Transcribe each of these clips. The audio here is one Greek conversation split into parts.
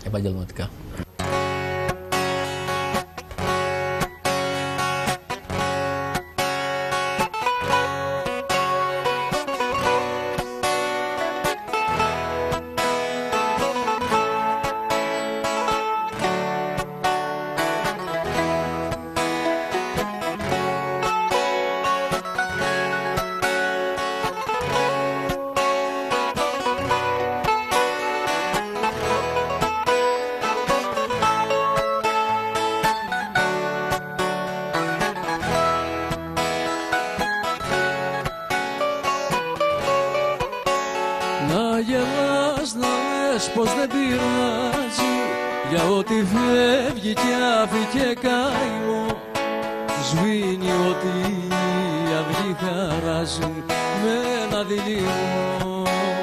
επαγγελματικά. Να γελάς, να λες πως δεν πειράζει, για ό,τι φεύγει κι άφηκε καημό. Σβήνει ό,τι η αυγή χαράζει με ένα δειλινό.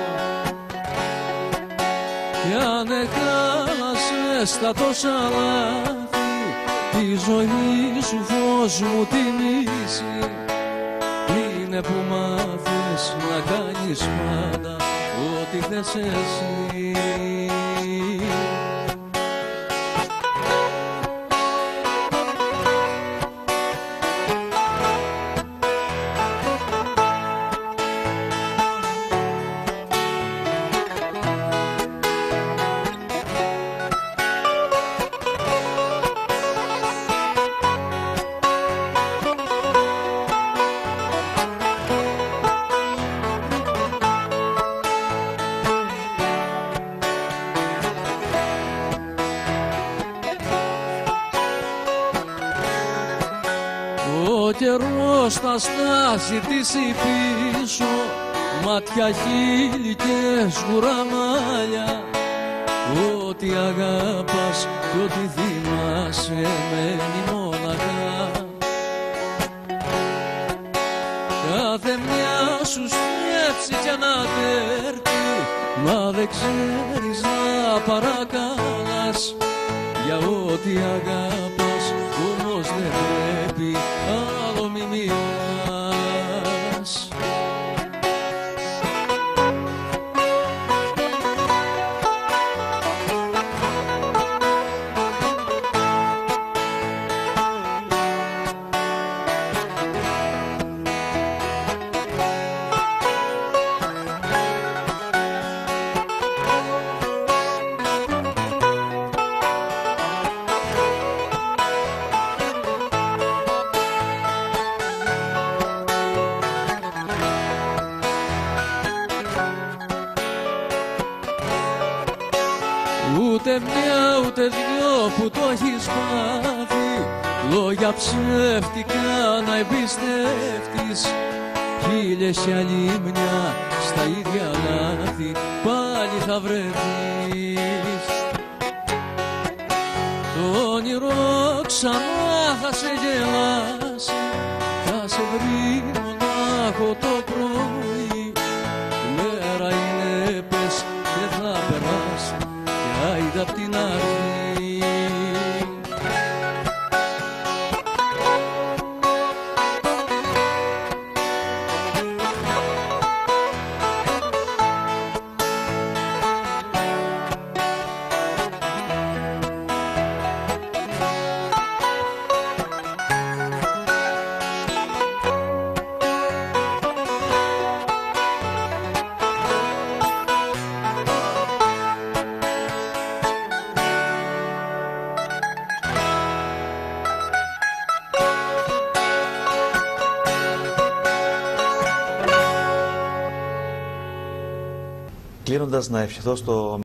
Κι αν έχανασες τα τόσα λάθη, τη ζωή σου φως μου τιμήσει. Είναι που μάθες να κάνεις πάντα ό,τι θες εσύ. Ο καιρός θα στάσει τη πίσω, μάτια, χείλη και σκουραμάλια. Ό,τι αγάπας κι ό,τι θυμάσαι μένει μόναχα. Κάθε μια σου σκέψη κι ανατέρτη, μα δεν ξέρεις να παρακαλάς. Για ό,τι αγάπας όμως δεν πρέπει άλλο μη μιλάς. Ούτε μια ούτε δυο που το έχεις μάθει, λόγια ψεύτικα να εμπιστεύτης. Χίλιες κι άλλη μια στα ίδια λάθη πάλι θα βρεθείς. Το όνειρο ξανά θα σε γελάσει, θα σε βρει μονάχο το πρωί. Μέρα είναι πες και θα περάσει, άιντε απ' την αρχή. Κλείνοντας, να ευχηθώ στο